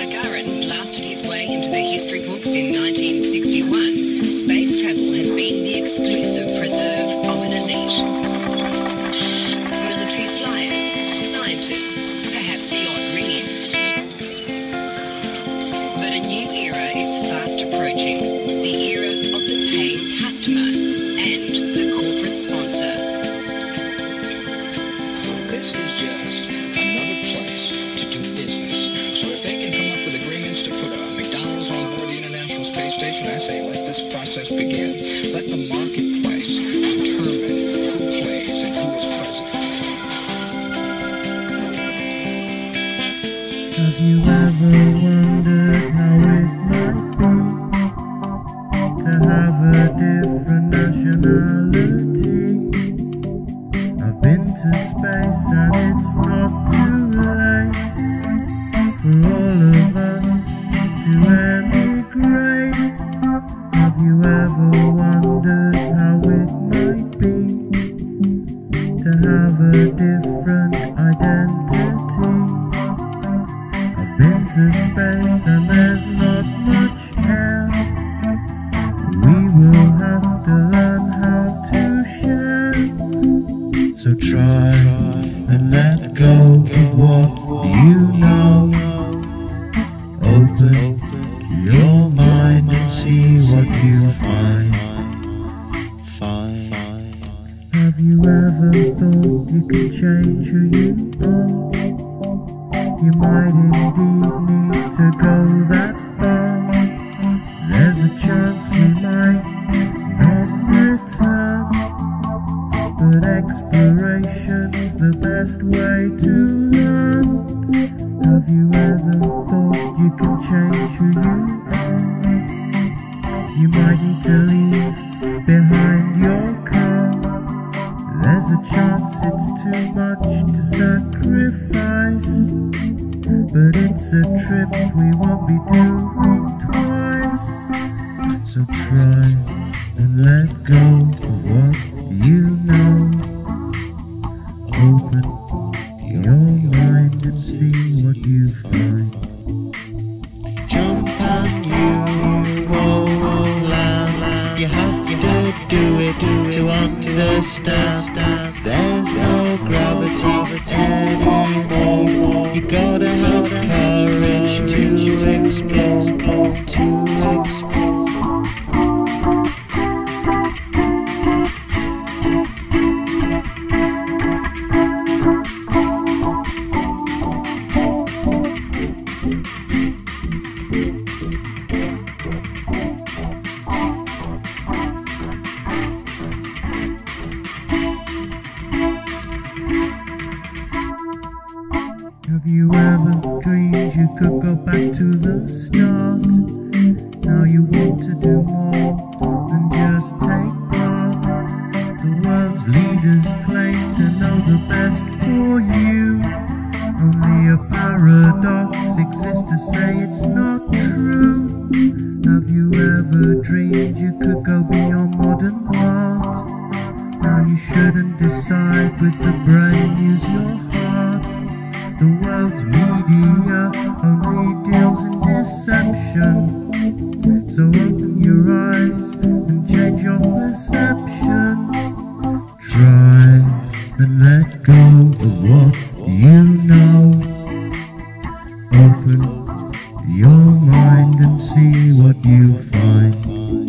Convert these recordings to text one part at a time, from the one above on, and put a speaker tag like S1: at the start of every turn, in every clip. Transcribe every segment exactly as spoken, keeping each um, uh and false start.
S1: Gagarin blasted his way into the history books in nineteen sixty-one, space travel has been the exclusive preserve of an elite. Military flyers, scientists, perhaps the odd ring-in. But a new era is fast approaching, the era of the paying customer and the corporate sponsor.
S2: This is just another place to do business. So if they can come up with agreements to put a McDonald's on board the International Space Station, I say let this process begin. Let the marketplace determine who plays and who is present.
S3: Have you ever wondered how it might be to have a different nationality? I've been to space and it's not too late for all of us to emigrate. Have you ever wondered how it might be to have a different identity? I've been to space and there's not much air. We will have to learn how to share. So try and let go of what you know. Open your mind and see what you find. Have you ever thought you could change who you are? You might indeed need to go that far. There's a chance we might not return, but exploration's the best way to learn. Have you ever thought you can change who you are? You might need to leave behind your car. There's a chance it's too much to sacrifice, but it's a trip we won't be doing twice. So try and let go of what you know. Open your mind and see what you find. Jump and you won't land. You have to do it to understand. There's no gravity anymore. You gotta have courage to explore, to explore. Have you ever dreamed you could go back to the start? Now you want to do more than just take part. The world's leaders claim to know the best for you. Only a paradox exists to say it's not true. Have you ever dreamed you could go beyond modern art? Now you shouldn't decide with the brain, use your heart. The world's media only deals in deception. So open your eyes and change your perception. Try and let go of what you know. Open your mind and see what you find.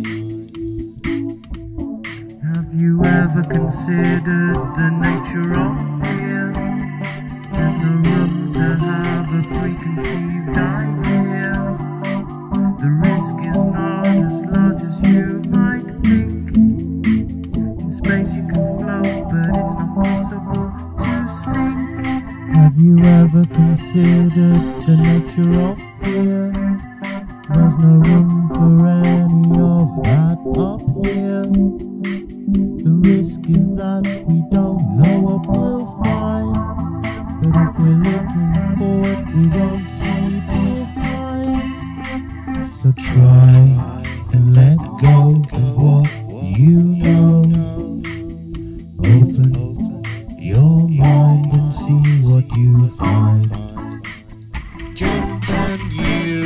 S3: Have you ever considered the nature of fear? There's no room to have a preconceived idea. The risk is not as large as you might think. In space you can float, but it's not possible to sink. Have you ever considered the nature of fear? There's no room for any of that up here. The risk is that we don't know what we'll find. But if we're looking forward, we won't see behind. So try and let go of what you know. Open your mind and see what you find. Jump and you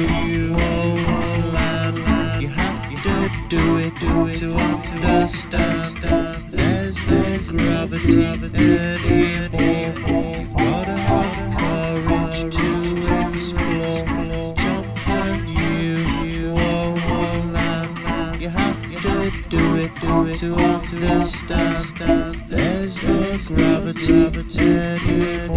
S3: distance, there's no gravity.